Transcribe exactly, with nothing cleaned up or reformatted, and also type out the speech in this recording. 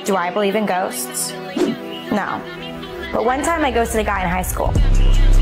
Do I believe in ghosts? No. But one time I ghosted a guy in high school.